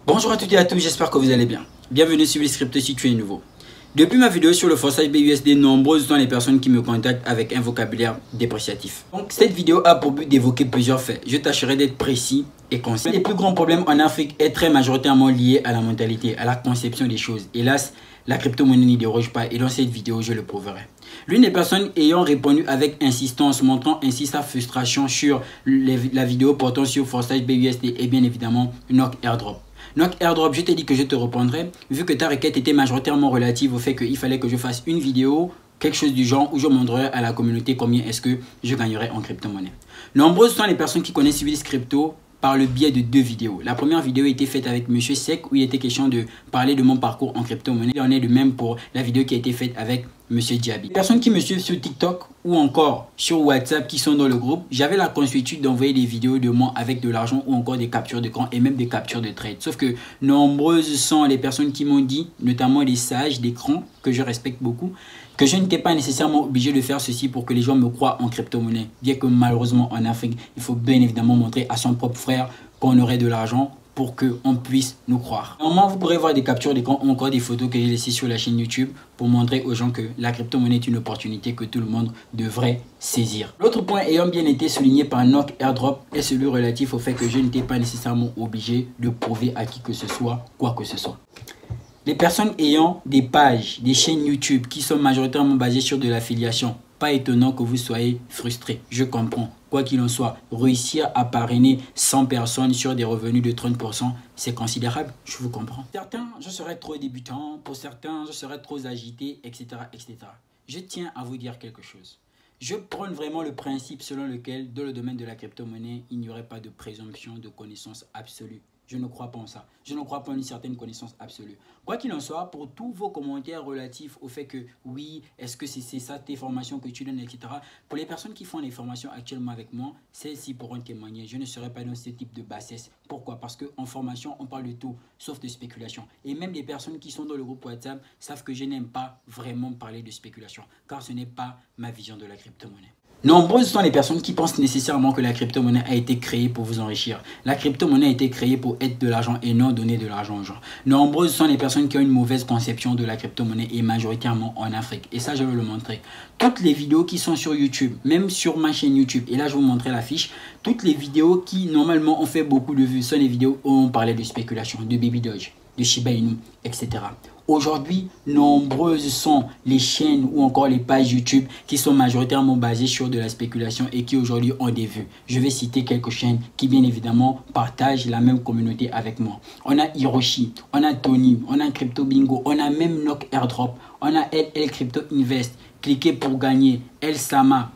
Bonjour à toutes et à tous, j'espère que vous allez bien. Bienvenue sur Crypto si tu es nouveau. Depuis ma vidéo sur le forçage BUSD, nombreuses sont les personnes qui me contactent avec un vocabulaire dépréciatif. Donc cette vidéo a pour but d'évoquer plusieurs faits. Je tâcherai d'être précis et concis. Les plus grands problèmes en Afrique est très majoritairement lié à la mentalité, à la conception des choses. Hélas, la crypto-monnaie n'y déroge pas et dans cette vidéo, je le prouverai. L'une des personnes ayant répondu avec insistance, montrant ainsi sa frustration sur la vidéo portant sur forçage BUSD est bien évidemment Nock Airdrop. Nock Airdrop, je t'ai dit que je te répondrai, vu que ta requête était majoritairement relative au fait qu'il fallait que je fasse une vidéo, quelque chose du genre, où je montrerai à la communauté combien est-ce que je gagnerai en crypto-monnaie. Nombreuses sont les personnes qui connaissent Civilis Crypto par le biais de deux vidéos. La première vidéo était faite avec Monsieur Sec, où il était question de parler de mon parcours en crypto-monnaie. Il en est de même pour la vidéo qui a été faite avec Monsieur Diaby. Les personnes qui me suivent sur TikTok ou encore sur WhatsApp qui sont dans le groupe, j'avais la consuétude d'envoyer des vidéos de moi avec de l'argent ou encore des captures d'écran et même des captures de trade. Sauf que nombreuses sont les personnes qui m'ont dit, notamment les sages d'écran, que je respecte beaucoup, que je n'étais pas nécessairement obligé de faire ceci pour que les gens me croient en crypto-monnaie. Bien que malheureusement en Afrique, il faut bien évidemment montrer à son propre frère qu'on aurait de l'argent pour qu'on puisse nous croire. Normalement, vous pourrez voir des captures d'écran ou encore des photos que j'ai laissées sur la chaîne YouTube pour montrer aux gens que la crypto-monnaie est une opportunité que tout le monde devrait saisir. L'autre point ayant bien été souligné par Nock Airdrop est celui relatif au fait que je n'étais pas nécessairement obligé de prouver à qui que ce soit, quoi que ce soit. Les personnes ayant des pages, des chaînes YouTube qui sont majoritairement basées sur de l'affiliation, pas étonnant que vous soyez frustrés, je comprends. Quoi qu'il en soit, réussir à parrainer 100 personnes sur des revenus de 30%, c'est considérable, je vous comprends. Pour certains, je serais trop débutant, pour certains, je serais trop agité, etc., etc. Je tiens à vous dire quelque chose. Je prône vraiment le principe selon lequel, dans le domaine de la crypto-monnaie, il n'y aurait pas de présomption de connaissance absolue. Je ne crois pas en ça. Je ne crois pas en une certaine connaissance absolue. Quoi qu'il en soit, pour tous vos commentaires relatifs au fait que oui, est-ce que c'est ça tes formations que tu donnes, etc. Pour les personnes qui font les formations actuellement avec moi, celles-ci pourront témoigner. Je ne serai pas dans ce type de bassesse. Pourquoi? Parce qu'en formation, on parle de tout, sauf de spéculation. Et même les personnes qui sont dans le groupe WhatsApp savent que je n'aime pas vraiment parler de spéculation, car ce n'est pas ma vision de la crypto-monnaie. Nombreuses sont les personnes qui pensent nécessairement que la crypto-monnaie a été créée pour vous enrichir. La crypto-monnaie a été créée pour être de l'argent et non donner de l'argent aux gens. Nombreuses sont les personnes qui ont une mauvaise conception de la crypto-monnaie et majoritairement en Afrique. Et ça, je vais le montrer. Toutes les vidéos qui sont sur YouTube, même sur ma chaîne YouTube, et là, je vais vous montrer la fiche, toutes les vidéos qui, normalement, ont fait beaucoup de vues sont les vidéos où on parlait de spéculation, de Baby Doge, de Shiba Inu, etc. Aujourd'hui, nombreuses sont les chaînes ou encore les pages YouTube qui sont majoritairement basées sur de la spéculation et qui aujourd'hui ont des vues. Je vais citer quelques chaînes qui bien évidemment partagent la même communauté avec moi. On a Hiroshi, on a Tony, on a Crypto Bingo, on a même Nock Airdrop, on a LL Crypto Invest, Cliquez pour gagner, El Sama,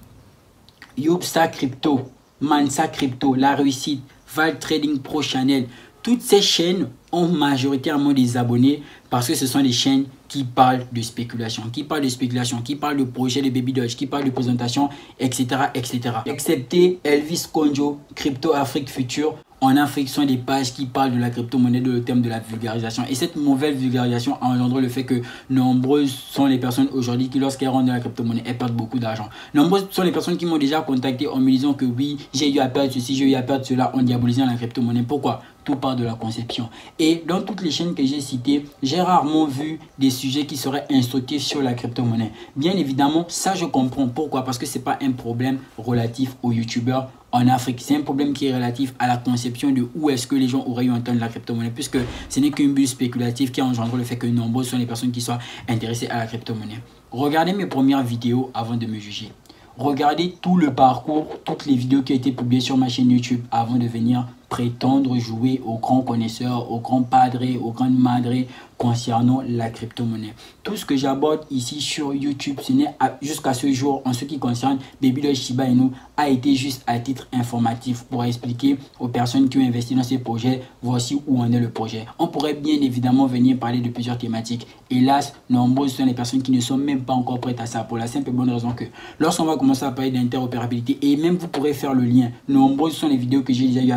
Yubsa Crypto, Mansa Crypto, La Réussite, Val Trading Pro Channel. Toutes ces chaînes ont majoritairement des abonnés parce que ce sont des chaînes qui parlent de spéculation, qui parlent de projets de Baby Doge, qui parlent de présentation, etc., etc. Excepté Elvis Konjo, Crypto Afrique Future. En Afrique, ce sont des pages qui parlent de la crypto-monnaie, de le thème de la vulgarisation. Et cette mauvaise vulgarisation a engendré le fait que nombreuses sont les personnes aujourd'hui qui, lorsqu'elles rentrent dans la crypto-monnaie, elles perdent beaucoup d'argent. Nombreuses sont les personnes qui m'ont déjà contacté en me disant que oui, j'ai eu à perdre ceci, j'ai eu à perdre cela en diabolisant la crypto-monnaie. Pourquoi? Tout part de la conception. Et dans toutes les chaînes que j'ai citées, j'ai rarement vu des sujets qui seraient instructifs sur la crypto-monnaie. Bien évidemment, ça je comprends. Pourquoi? Parce que ce n'est pas un problème relatif aux youtubeurs en Afrique. C'est un problème qui est relatif à la conception de où est-ce que les gens auraient eu entendre la crypto-monnaie, puisque ce n'est qu'une bulle spéculative qui a engendré le fait que nombreuses sont les personnes qui sont intéressées à la crypto-monnaie. Regardez mes premières vidéos avant de me juger. Regardez tout le parcours, toutes les vidéos qui ont été publiées sur ma chaîne YouTube avant de venir prétendre jouer aux grands connaisseurs, aux grands padres, aux grandes madres concernant la crypto-monnaie. Tout ce que j'aborde ici sur YouTube, ce n'est jusqu'à ce jour, en ce qui concerne Baby Doge, Shiba Inu, a été juste à titre informatif pour expliquer aux personnes qui ont investi dans ces projets, voici où en est le projet. On pourrait bien évidemment venir parler de plusieurs thématiques. Hélas, nombreuses sont les personnes qui ne sont même pas encore prêtes à ça, pour la simple et bonne raison que lorsqu'on va commencer à parler d'interopérabilité, et même vous pourrez faire le lien, nombreuses sont les vidéos que j'ai déjà eu à publier sur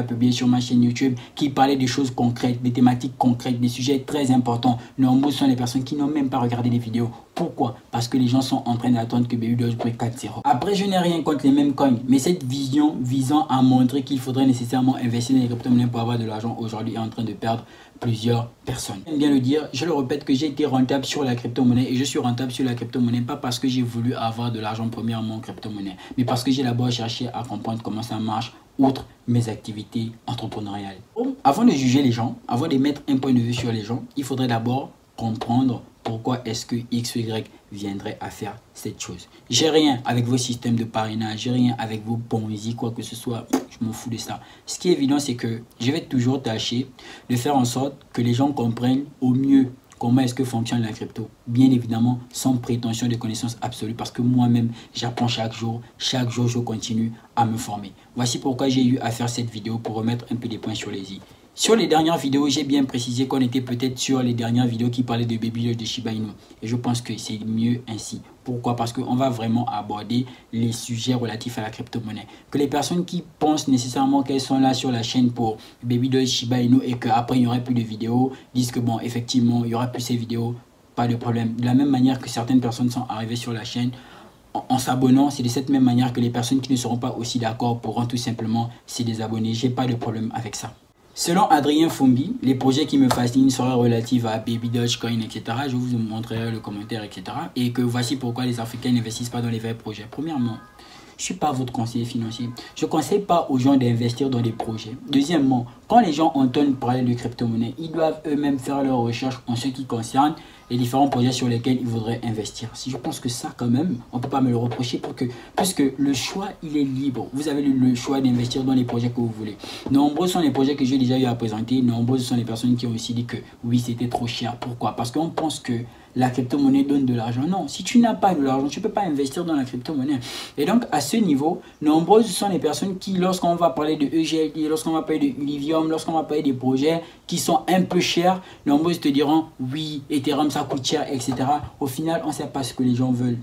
sur ma chaîne YouTube qui parlaient des choses concrètes, des thématiques concrètes, des sujets très importants. Nombreux sont les personnes qui n'ont même pas regardé les vidéos. Pourquoi? Parce que les gens sont en train d'attendre que Baby Doge brille 4-0. Après, je n'ai rien contre les mêmes coins, mais cette vision visant à montrer qu'il faudrait nécessairement investir dans les crypto-monnaies pour avoir de l'argent aujourd'hui est en train de perdre plusieurs personnes. J'aime bien le dire, je le répète que j'ai été rentable sur la crypto-monnaie et je suis rentable sur la crypto-monnaie pas parce que j'ai voulu avoir de l'argent premièrement en crypto-monnaie, mais parce que j'ai d'abord cherché à comprendre comment ça marche outre mes activités entrepreneuriales. Bon, avant de juger les gens, avant de mettre un point de vue sur les gens, il faudrait d'abord comprendre pourquoi est-ce que X ou Y viendrait à faire cette chose. J'ai rien avec vos systèmes de parrainage, j'ai rien avec vos Ponzi, quoi que ce soit, je m'en fous de ça. Ce qui est évident, c'est que je vais toujours tâcher de faire en sorte que les gens comprennent au mieux comment est-ce que fonctionne la crypto. Bien évidemment, sans prétention de connaissance absolue, parce que moi-même, j'apprends chaque jour, je continue à me former. Voici pourquoi j'ai eu à faire cette vidéo pour remettre un peu des points sur les i. Sur les dernières vidéos, j'ai bien précisé qu'on était peut-être sur les dernières vidéos qui parlaient de Baby Doge de Shiba Inu. Et je pense que c'est mieux ainsi. Pourquoi? Parce qu'on va vraiment aborder les sujets relatifs à la crypto-monnaie. Que les personnes qui pensent nécessairement qu'elles sont là sur la chaîne pour Baby Doge Shiba Inu et qu'après il n'y aurait plus de vidéos, disent que bon, effectivement, il n'y aura plus ces vidéos, pas de problème. De la même manière que certaines personnes sont arrivées sur la chaîne en s'abonnant, c'est de cette même manière que les personnes qui ne seront pas aussi d'accord pourront tout simplement se désabonner. J'ai pas de problème avec ça. Selon Adrien Fumbi, les projets qui me fascinent seraient relatifs à Baby Dogecoin, etc. Je vous montrerai le commentaire, etc. Et que voici pourquoi les Africains n'investissent pas dans les vrais projets. Premièrement, je ne suis pas votre conseiller financier. Je ne conseille pas aux gens d'investir dans des projets. Deuxièmement, quand les gens entendent parler de crypto-monnaie, ils doivent eux-mêmes faire leurs recherches en ce qui concerne les différents projets sur lesquels ils voudraient investir. Si je pense que ça, quand même, on ne peut pas me le reprocher puisque le choix, il est libre. Vous avez le choix d'investir dans les projets que vous voulez. Nombreux sont les projets que j'ai déjà eu à présenter. Nombreuses sont les personnes qui ont aussi dit que oui, c'était trop cher. Pourquoi? Parce qu'on pense que la crypto-monnaie donne de l'argent. Non, si tu n'as pas de l'argent, tu ne peux pas investir dans la crypto-monnaie. Et donc, à ce niveau, nombreuses sont les personnes qui, lorsqu'on va parler de EGLD, lorsqu'on va parler de Lithium, lorsqu'on va parler des projets qui sont un peu chers, nombreuses te diront, oui, Ethereum, ça coûte cher, etc. Au final, on ne sait pas ce que les gens veulent.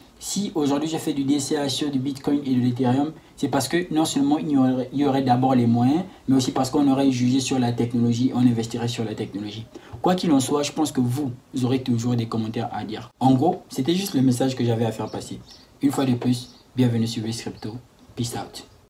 Si aujourd'hui, j'ai fait du DCA sur du Bitcoin et de l'Ethereum, c'est parce que non seulement il y aurait d'abord les moyens, mais aussi parce qu'on aurait jugé sur la technologie, on investirait sur la technologie. Quoi qu'il en soit, je pense que vous aurez toujours des commentaires à dire. En gros, c'était juste le message que j'avais à faire passer. Une fois de plus, bienvenue sur Crypto. Peace out.